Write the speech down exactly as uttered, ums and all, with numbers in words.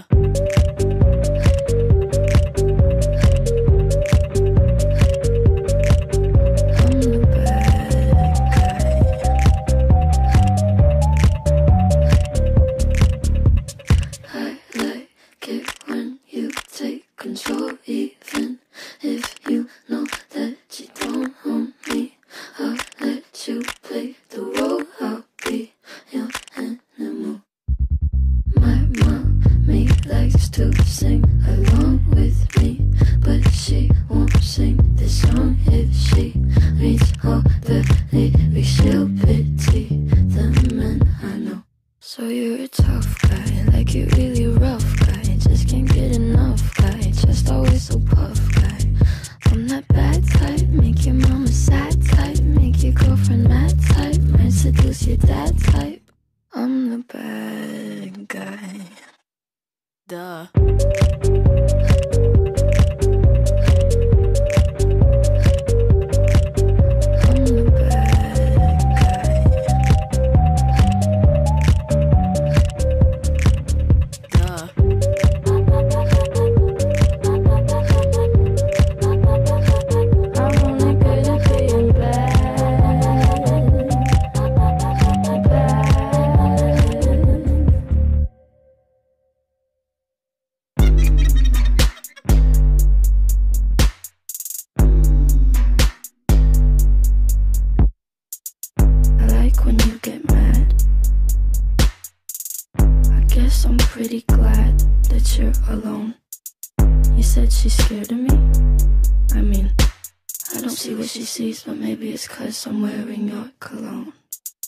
Control, even if you know that you don't own me. I'll let you play the role. I'll be your animal. My mommy likes to sing along with me, but she won't sing this song if she reads all the lyrics. She'll pity the men I know. So you're a tough guy, like you're really rough guy, just can't get enough guy, just always so puff guy. I'm that bad type, make your mama sad type, make your girlfriend mad type, might seduce your dad type. I'm the bad guy. Duh. When you get mad, I guess I'm pretty glad that you're alone. You said she's scared of me? I mean, I don't see what she sees, but maybe it's 'cause I'm wearing your cologne.